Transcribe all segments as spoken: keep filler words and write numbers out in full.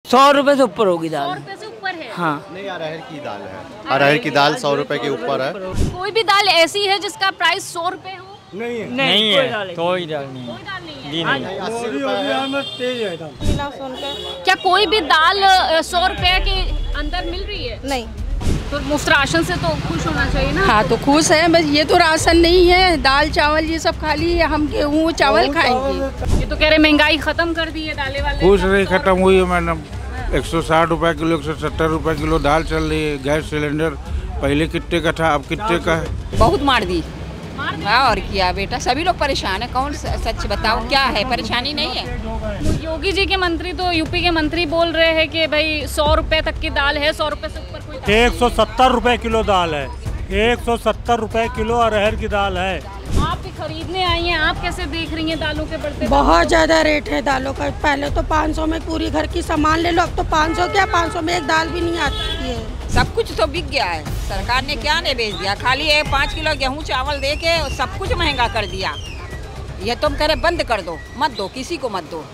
सौ रुपए से ऊपर होगी दाल। सौ रुपए से ऊपर है? हाँ। नहीं, अरहर की दाल है, अरहर की दाल सौ रुपए के ऊपर है। कोई भी दाल ऐसी है जिसका प्राइस सौ रुपए हो? नहीं है, नहीं है, कोई दाल नहीं कोई दाल नहीं है। जी नहीं। अस्सी रुपए तेज है दाम। क्या कोई भी दाल सौ रुपए के अंदर मिल रही है? नहीं। तो मुफ्त राशन से तो खुश होना चाहिए ना। हाँ तो खुश है, बस ये तो राशन नहीं है, दाल चावल ये सब खाली है, हम गेहूँ चावल खाएंगे। ये तो कह रहे महंगाई खत्म कर दी है दालें वाले। कुछ नहीं खत्म हुई है मैडम। एक सौ साठ रुपए किलो, एक सौ सत्तर रुपए किलो दाल चल रही है। गैस सिलेंडर पहले कितने का था, अब कितने का है? बहुत मार दी। हाँ और किया बेटा, सभी लोग परेशान है। कौन सच बताओ क्या है, परेशानी नहीं है। योगी जी के मंत्री तो यूपी के मंत्री बोल रहे हैं कि भाई सौ रुपए तक की दाल है, सौ रुपए से ऊपर कोई दाल एक सौ सत्तर रुपए किलो दाल है, एक सौ सत्तर रुपए किलो अरहर की दाल है। आप भी खरीदने आई हैं, आप कैसे देख रही हैं दालों के बढ़ते? बहुत ज्यादा रेट है दालों का। पहले तो पाँच सौ में पूरी घर की सामान ले लो, अब तो पाँच सौ क्या पाँच सौ में एक दाल भी नहीं आती है। सब कुछ तो बिक गया है। सरकार ने क्या नहीं बेच दिया, खाली ये पाँच किलो गेहूँ चावल दे के सब कुछ महंगा कर दिया। ये तुम कह रहे बंद कर दो, मत दो, किसी को मत दो।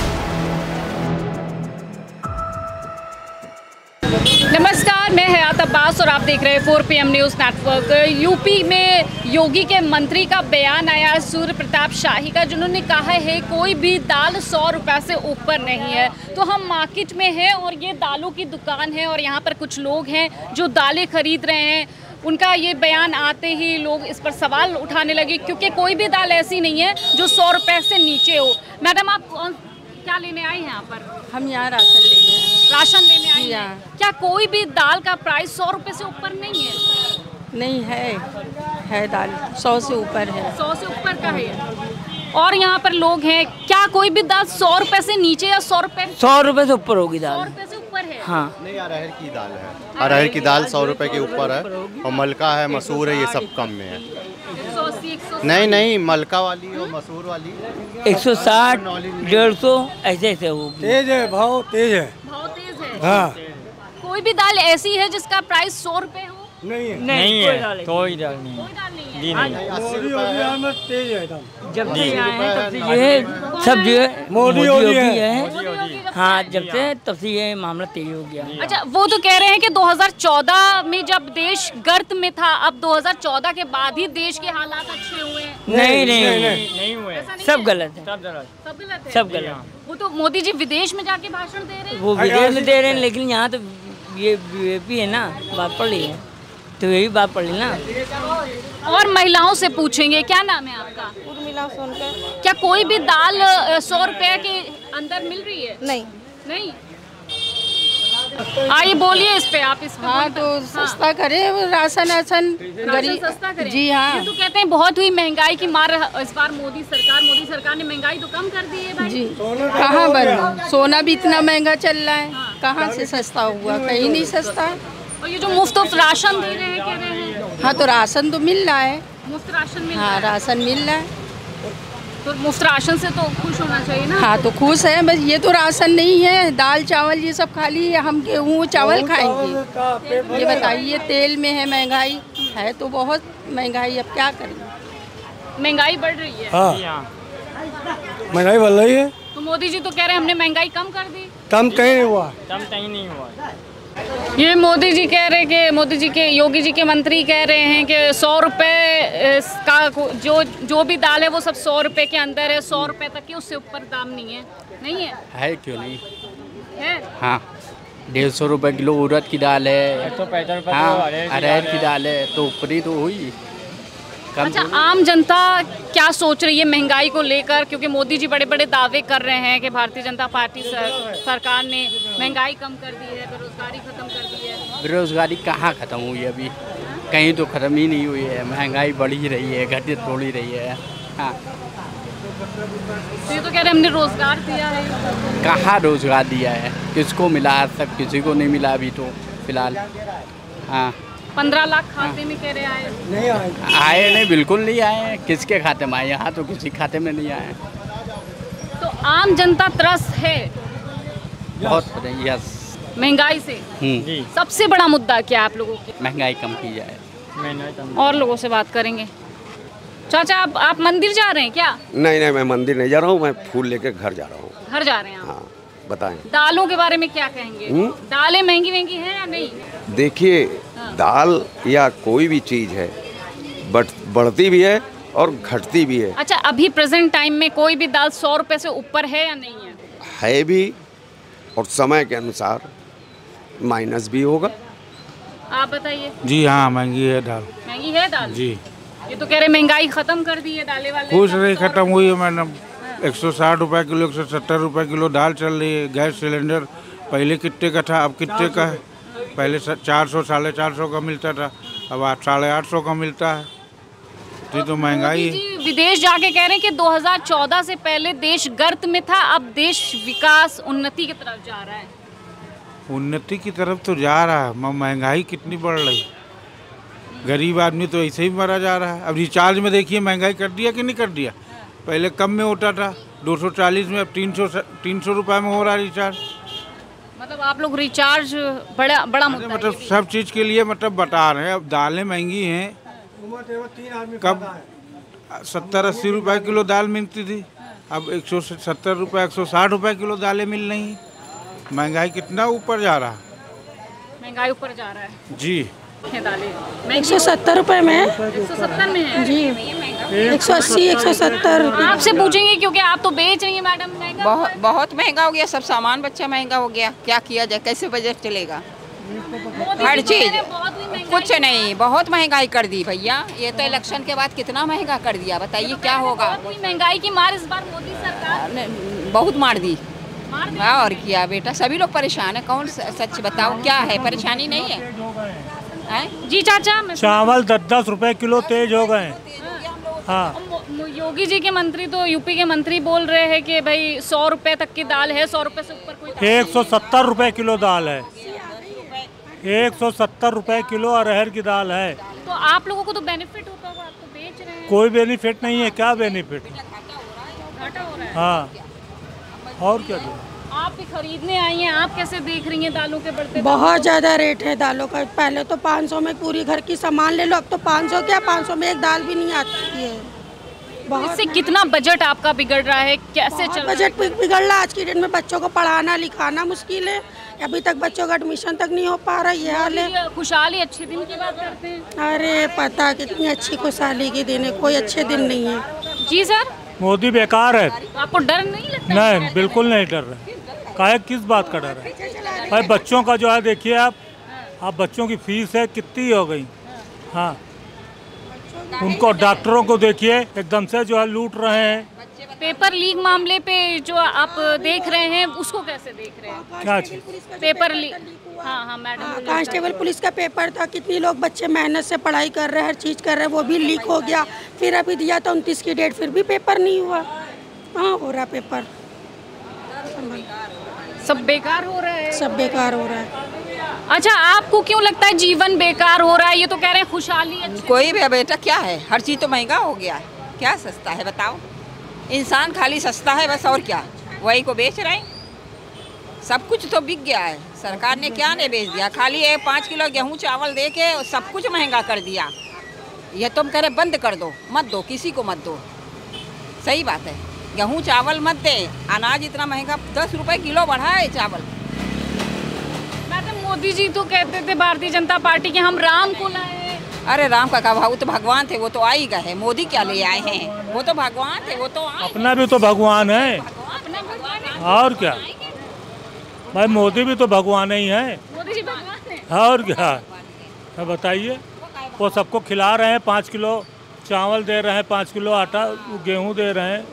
नमस्कार, मैं हयात अब्बास और आप देख रहे हैं four P M news network. UP में योगी के मंत्री का बयान आया सूर्य प्रताप शाही का, जिन्होंने कहा है कोई भी दाल सौ रुपये से ऊपर नहीं है। तो हम मार्केट में हैं और ये दालों की दुकान है और यहाँ पर कुछ लोग हैं जो दालें खरीद रहे हैं। उनका ये बयान आते ही लोग इस पर सवाल उठाने लगे, क्योंकि कोई भी दाल ऐसी नहीं है जो सौ रुपये से नीचे हो। मैडम, आप कौन क्या लेने आए हैं यहाँ पर? हम यहाँ राशन लेने हैं। राशन लेने आए हैं। क्या कोई भी दाल का प्राइस सौ रुपए से ऊपर नहीं है? नहीं है, है दाल सौ से ऊपर है। सौ से ऊपर का है। और यहाँ पर लोग हैं, क्या कोई भी दाल सौ रुपए से नीचे या सौ रुपए सौ रुपए से ऊपर होगी सौ दाल। रुपए से ऊपर है? हाँ। नहीं, अरहर की दाल है, अरहर की दाल सौ रुपए के ऊपर है। और मलका है, मसूर है, ये सब कम में है। एक सौ अस्सी, एक सौ नहीं नहीं, मलका वाली और मसूर वाली एक सौ साठ डेढ़ सौ ऐसे ऐसे होगी। तेज है, भाव तेज है। भाव तेज है। हाँ। कोई भी दाल ऐसी है जिसका प्राइस सौ रुपए हो? नहीं है, नहीं है, कोई दाल नहीं कोई दाल नहीं है। जी नहीं। अस्सी रुपए तेज है दाम। जब से यहाँ है तब से ये सब जगह मोदी योगी है। है। हाँ, जब से तब से ये मामला तेज हो गया। अच्छा, वो तो कह रहे हैं कि दो हज़ार चौदह में जब देश गर्त में था, अब दो हज़ार चौदह के बाद ही देश के हालात अच्छे हुए हैं। नहीं नहीं नहीं हुए, सब गलत है, सब गलत है। सब गलत। वो तो मोदी जी विदेश में जाके भाषण दे रहे हैं। वो विदेश में दे रहे हैं, लेकिन यहाँ तो ये बीजेपी है ना, बात पड़ रही है तो यही बात पड़ रही ना। और महिलाओं से पूछेंगे, क्या नाम है आपका? उर्मिला सोनकर। क्या कोई भी दाल सौ रुपए के अंदर मिल रही है? नहीं। नहीं। आइए बोलिए इस पे, आप इस पे हाँ बोलते- तो सस्ता करे राशन राशन राशन गरीब। सस्ता करें। जी हाँ। ये तो कहते हैं बहुत हुई महंगाई की मार इस बार मोदी सरकार मोदी सरकार ने महंगाई तो कम कर दी है भाई। जी कहाँ बन, सोना भी इतना महंगा चल रहा है, कहाँ से सस्ता हुआ, कहीं नहीं सस्ता। और ये जो मुफ्त राशन दे रहे हैं, कह रहे हैं हाँ तो राशन तो मिल रहा है। मुफ्त राशन मिल रहा हाँ है। राशन मिल रहा है। तो मुफ्त राशन से तो खुश होना चाहिए ना। हाँ तो खुश है, बस ये तो राशन नहीं है, दाल चावल ये सब खाली है, हम गेहूँ चावल खाएंगे। ये बताइए, तेल में है महंगाई, है तो बहुत महंगाई, अब क्या करें। महंगाई बढ़ रही है। हाँ, महंगाई बढ़ रही है। तो मोदी जी तो कह रहे हैं हमने महंगाई कम कर दी। कम कहीं नहीं हुआ, कम कहीं नहीं हुआ। ये मोदी जी कह रहे कि मोदी जी के योगी जी के मंत्री कह रहे हैं कि सौ रुपये का जो जो भी दाल है वो सब सौ रुपए के अंदर है, सौ रुपए तक की, उससे ऊपर दाम नहीं है। नहीं है? है क्यों नहीं है? हाँ, डेढ़ सौ रुपये किलो उड़द की दाल है। एक सौ पैंसठ रुपये हाँ, अरहर की दाल है, तो ऊपरी तो हुई। अच्छा, आम जनता क्या सोच रही है महंगाई को लेकर, क्योंकि मोदी जी बड़े बड़े दावे कर रहे हैं कि भारतीय जनता पार्टी सर, सरकार ने महंगाई कम कर दी है, बेरोजगारी खत्म कर दी है। बेरोजगारी कहाँ ख़त्म हुई है अभी? कहीं तो ख़त्म ही नहीं हुई है। महंगाई बढ़ ही रही है, घट थोड़ी रही है। हाँ, तो ये तो कह रहे हमने रोजगार दिया है। कहाँ रोजगार दिया है? किसको मिला आज तक? किसी को नहीं मिला अभी तो फिलहाल। हाँ, पंद्रह लाख खाते में कह रहे आए। नहीं आए। आए नहीं, बिल्कुल नहीं आए। किसके खाते में आए? यहाँ तो किसी खाते में नहीं आए। तो आम जनता त्रस्त है बहुत यस महंगाई से। हम्म, सबसे बड़ा मुद्दा क्या है आप लोगों के? महंगाई कम की जाए। और लोगों से बात करेंगे। चाचा, आप आप मंदिर जा रहे हैं क्या? नहीं नहीं, मैं मंदिर नहीं जा रहा हूँ, मैं फूल लेके घर जा रहा हूँ। घर जा रहे हैं आप? हाँ। बताएं। दालों के बारे में क्या कहेंगे? हुँ? दालें महंगी महंगी हैं या नहीं? देखिए, दाल या कोई भी चीज़ है बट बढ़ती भी है और घटती भी है। अच्छा, अभी प्रेजेंट टाइम में कोई भी दाल सौ रुपए से ऊपर है या नहीं है? है भी, और समय के अनुसार माइनस भी होगा। आप बताइए। जी हाँ, महंगी है दाल। महंगी है दाल? जी। ये तो कह रहे महंगाई खत्म कर दी है दालें वाले। कुछ नहीं खत्म हुई है मैडम। एक सौ साठ रुपये किलो, एक सौ सत्तर रुपये किलो दाल चल रही है। गैस सिलेंडर पहले कितने का था, अब कितने का है? पहले चार सौ साढ़े चार सौ का मिलता था, अब आठ साढ़े आठ सौ का मिलता है। ये तो महंगाई है। जी, विदेश जाके कह रहे हैं कि दो हज़ार चौदह से पहले देश गर्त में था, अब देश विकास उन्नति की तरफ जा रहा है। उन्नति की तरफ तो जा रहा है, मगर महंगाई कितनी बढ़ रही। गरीब आदमी तो ऐसे ही मरा जा रहा है। अब रिचार्ज में देखिए महंगाई कर दिया कि नहीं कर दिया। पहले कम में होता था, दो सौ चालीस में, अब तीन सौ तीन सौ रुपये में हो रहा है रिचार्ज। मतलब आप लोग रिचार्ज बड़ा बड़ा मुद्दा है। मतलब सब चीज़ के लिए मतलब बता रहे हैं। अब दालें महंगी हैं, कब सत्तर अस्सी रुपए किलो दाल मिलती थी, अब एक सौ सत्तर रुपये एक सौ साठ रुपये किलो दालें मिल रही हैं। महंगाई कितना ऊपर जा रहा है। महंगाई ऊपर जा रहा है जी। दालें एक सौ सत्तर रुपये में है। एक सौ सत्तर में है जी, एक सौ अस्सी एक सौ सत्तर। आपसे पूछेंगे क्योंकि आप तो बेच रही हैं मैडम। महंगा बहुत बहुत महंगा हो गया, सब सामान बच्चा महंगा हो गया। क्या किया जाए, कैसे बजट चलेगा? हर चीज कुछ नहीं, बहुत महंगाई कर दी भैया। ये तो इलेक्शन के बाद कितना महंगा कर दिया, बताइए क्या होगा? महंगाई की मार इस बार मोदी सरकार बहुत मार दी। हाँ, और किया बेटा, सभी लोग परेशान है। कौन सच बताओ, क्या है? परेशानी नहीं है, है? जी चाचा। चावल दस दस रुपए किलो तेज हो गए। हाँ, योगी जी के मंत्री तो यूपी के मंत्री बोल रहे हैं कि भाई सौ रुपए तक की दाल है, सौ रुपए से ऊपर कोई। एक सौ सत्तर रुपए किलो दाल है, एक सौ सत्तर रुपए किलो अरहर की दाल है। तो आप लोगों को तो बेनिफिट होता होगा, आप तो बेच रहे हैं। कोई बेनिफिट नहीं है। क्या बेनिफिट? घाटा हो रहा है। हाँ, और क्या? आप भी खरीदने आई हैं, आप कैसे देख रही हैं दालों के बढ़ते? बहुत ज़्यादा रेट है दालों का। पहले तो पाँच सौ में पूरी घर की सामान ले लो, अब तो पाँच सौ क्या, पाँच सौ में एक दाल भी नहीं आती है। बहुत इससे कितना बजट आपका बिगड़ रहा है, कैसे चल रहा है? बजट बिगड़ रहा है। आज की डेट में बच्चों को पढ़ाना लिखाना मुश्किल है। अभी तक बच्चों का एडमिशन तक नहीं हो पा रहा, ये हाल है। खुशहाली अच्छे दिन की बात करते हैं। अरे पता कितनी अच्छी खुशहाली के दिन है, कोई अच्छे दिन नहीं है। जी सर। मोदी बेकार है। तो आपको डर नहीं लगता? नहीं, बिल्कुल नहीं डर रहा। काहे, किस बात का डर है? भाई बच्चों का जो है देखिए आप, आप बच्चों की फीस है कितनी हो गई। हाँ, उनको डॉक्टरों को देखिए एकदम से जो है लूट रहे हैं। पेपर लीक मामले पे जो आप देख रहे हैं उसको कैसे देख रहे हैं? क्या चीज? Paper leak. हाँ हाँ मैडम। कांस्टेबल पुलिस का पेपर था, कितनी लोग बच्चे मेहनत से पढ़ाई कर रहे हैं, हर चीज़ कर रहे हैं, वो भी लीक हो गया। फिर अभी दिया था उनतीस की डेट, फिर भी पेपर नहीं हुआ। हाँ, हो रहा पेपर, सब बेकार हो रहा है। सब बेकार हो रहा है। अच्छा, आपको क्यों लगता है जीवन बेकार हो रहा है? ये तो कह रहे हैं खुशहाली है। कोई भी बेटा क्या है, हर चीज़ तो महंगा हो गया। क्या सस्ता है बताओ? इंसान खाली सस्ता है बस, और क्या? वही को बेच रहे हैं। सब कुछ तो बिक गया है। सरकार ने क्या नहीं बेच दिया, खाली एक पाँच किलो गेहूँ चावल दे के सब कुछ महंगा कर दिया। ये तुम कह रहे बंद कर दो, मत दो, किसी को मत दो। सही बात है, गेहूँ चावल मत दे। अनाज इतना महंगा, दस रुपए किलो बढ़ा है चावल। मैडम, मोदी जी तो कहते थे भारतीय जनता पार्टी के हम राम को लाए। अरे राम का कहा, वो तो भगवान थे, वो तो आ ही गए। मोदी क्या ले आए हैं? वो तो भगवान थे, वो तो आए। अपना भी तो भगवान है। अपना भगवान है। और क्या भाई, मोदी भी तो भगवान ही है। मोदी जी भगवान है। और क्या बताइए? वो सबको खिला रहे हैं, पाँच किलो चावल दे रहे हैं, पाँच किलो आटा गेहूँ दे रहे हैं।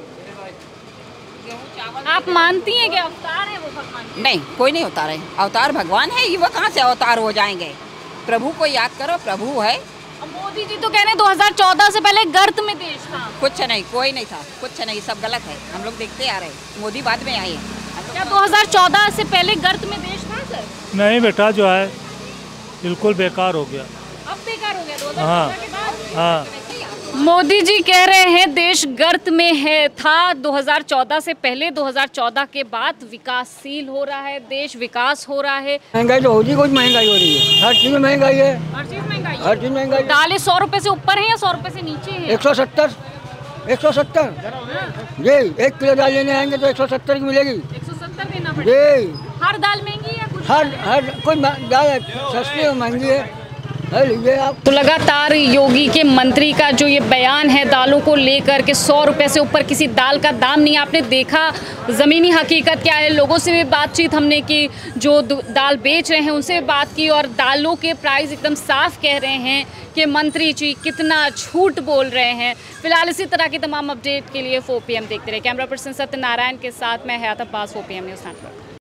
आप मानती हैं कि अवतार है वो भगवान? नहीं, कोई नहीं अवतार है। अवतार भगवान है, ये वो कहाँ से अवतार हो जाएंगे? प्रभु को याद करो, प्रभु है। मोदी जी तो कह रहे हैं दो हज़ार चौदह से पहले गर्त में देश था। कुछ नहीं, कोई नहीं था, कुछ नहीं, सब गलत है। हम लोग देखते आ रहे हैं, मोदी बाद में आए हैं। क्या दो हज़ार चौदह से पहले गर्त में देश था सर? नहीं बेटा, जो है बिल्कुल बेकार हो गया। अब बेकार हो गया दो हज़ार चौदह के बाद? हाँ। मोदी जी कह रहे हैं देश गर्त में है था दो हज़ार चौदह से पहले, दो हज़ार चौदह के बाद विकासशील हो रहा है देश, विकास हो रहा है। महंगाई तो होती, कुछ महंगाई हो रही है, हर चीज में महंगाई है। हर चीज महंगाई है। हर चीज महंगाई। दालें सौ रुपए से ऊपर है या सौ रुपए से नीचे है? एक सौ सत्तर एक सौ सत्तर जी। एक किलो दाल लेने आएंगे तो एक सौ सत्तर की मिलेगी। एक सौ सत्तर सत्तर देना पड़ेगा। जी हर दाल महंगी है कुछ? हर हर कोई ज़्यादा सस्ती और महंगी है, है लीजिए आप। तो लगातार योगी के मंत्री का जो ये बयान है दालों को लेकर के सौ रुपए से ऊपर किसी दाल का दाम नहीं। आपने देखा ज़मीनी हकीकत क्या है, लोगों से भी बातचीत हमने की, जो दाल बेच रहे हैं उनसे भी बात की और दालों के प्राइस एकदम साफ कह रहे हैं कि मंत्री जी कितना झूठ बोल रहे हैं। फिलहाल इसी तरह की तमाम अपडेट के लिए फोर पी एम देखते रहे। कैमरा पर्सन सत्यनारायण के साथ मैं Hayat Abbas, four P M news network.